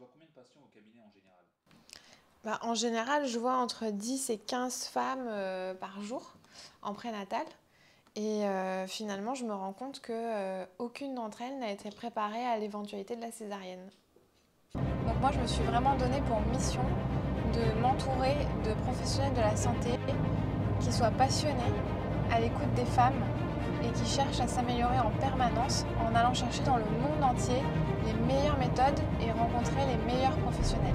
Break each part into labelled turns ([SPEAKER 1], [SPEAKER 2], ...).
[SPEAKER 1] vois combien de patients au cabinet en général?
[SPEAKER 2] En général, je vois entre 10 et 15 femmes par jour en prénatal. Et finalement, je me rends compte que aucune d'entre elles n'a été préparée à l'éventualité de la césarienne. Donc moi, je me suis vraiment donnée pour mission de m'entourer de professionnels de la santé qui soient passionnés, à l'écoute des femmes et qui cherchent à s'améliorer en permanence en allant chercher dans le monde entier les meilleures méthodes et rencontrer les meilleurs professionnels.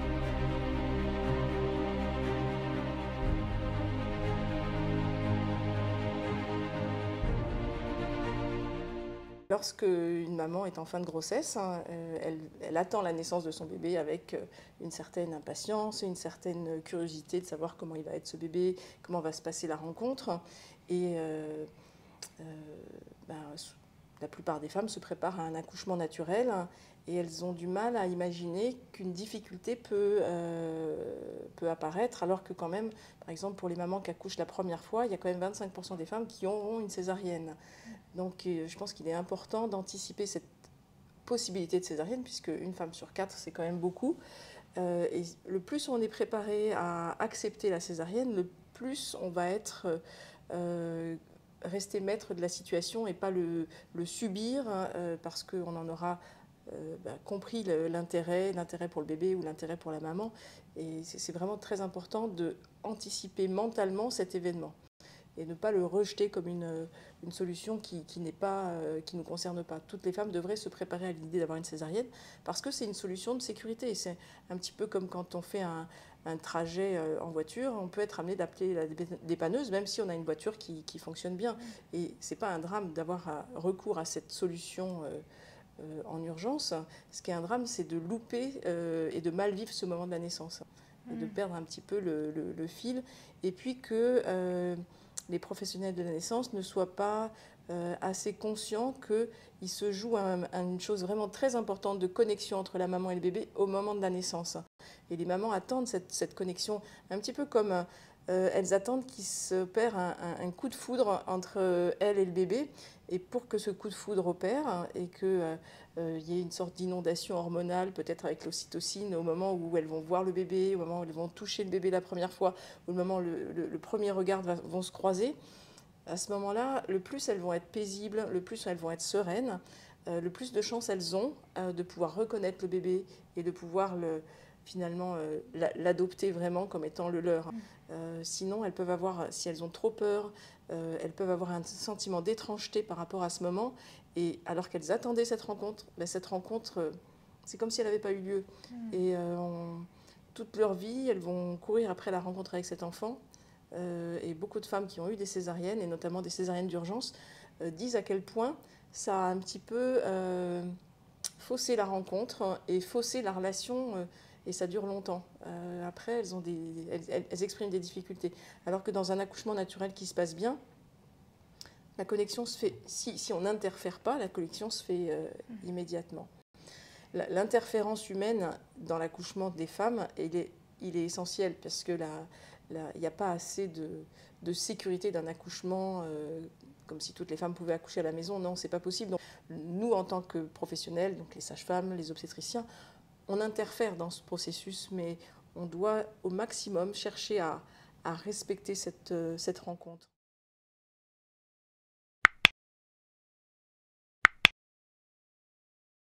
[SPEAKER 3] Lorsque une maman est en fin de grossesse, elle attend la naissance de son bébé avec une certaine impatience, une certaine curiosité de savoir comment il va être ce bébé, comment va se passer la rencontre. Et euh, ben, la plupart des femmes se préparent à un accouchement naturel et elles ont du mal à imaginer qu'une difficulté peut apparaître, alors que quand même, par exemple, pour les mamans qui accouchent la première fois, il y a quand même 25% des femmes qui auront une césarienne. Donc je pense qu'il est important d'anticiper cette possibilité de césarienne, puisque une femme sur 4, c'est quand même beaucoup. Et le plus on est préparé à accepter la césarienne, le plus on va être rester maître de la situation et pas le subir, parce qu'on en aura compris l'intérêt pour le bébé ou l'intérêt pour la maman. Et c'est vraiment très important d'anticiper mentalement cet événement et ne pas le rejeter comme une solution qui ne nous concerne pas. Toutes les femmes devraient se préparer à l'idée d'avoir une césarienne parce que c'est une solution de sécurité. C'est un petit peu comme quand on fait un trajet en voiture, on peut être amené d'appeler la dépanneuse même si on a une voiture qui fonctionne bien. Et c'est pas un drame d'avoir recours à cette solution en urgence. Ce qui est un drame, c'est de louper et de mal vivre ce moment de la naissance et de perdre un petit peu le fil. Et puis que les professionnels de la naissance ne soient pas assez conscients qu'il se joue une chose vraiment très importante de connexion entre la maman et le bébé au moment de la naissance. Et les mamans attendent cette connexion, un petit peu comme elles attendent qu'il se perd un coup de foudre entre elles et le bébé. Et pour que ce coup de foudre opère et qu'il y ait une sorte d'inondation hormonale, peut-être avec l'ocytocine, au moment où elles vont voir le bébé, au moment où elles vont toucher le bébé la première fois, au moment où le premier regard vont se croiser, à ce moment-là, le plus elles vont être paisibles, le plus elles vont être sereines, le plus de chances elles ont de pouvoir reconnaître le bébé et de pouvoir finalement l'adopter vraiment comme étant le leur. Sinon, elles peuvent avoir, si elles ont trop peur, elles peuvent avoir un sentiment d'étrangeté par rapport à ce moment, et alors qu'elles attendaient cette rencontre, c'est comme si elle n'avait pas eu lieu. Et toute leur vie, elles vont courir après la rencontre avec cet enfant. Et beaucoup de femmes qui ont eu des césariennes, et notamment des césariennes d'urgence, disent à quel point ça a un petit peu faussé la rencontre et faussé la relation, et ça dure longtemps. Après, elles expriment des difficultés. Alors que dans un accouchement naturel qui se passe bien, la connexion se fait, si on n'interfère pas, la connexion se fait immédiatement. L'interférence humaine dans l'accouchement des femmes, il est essentiel parce que il n'y a pas assez de sécurité d'un accouchement comme si toutes les femmes pouvaient accoucher à la maison. Non, c'est pas possible. Donc, nous, en tant que professionnels, donc les sages-femmes, les obstétriciens, on interfère dans ce processus, mais on doit au maximum chercher à respecter cette rencontre.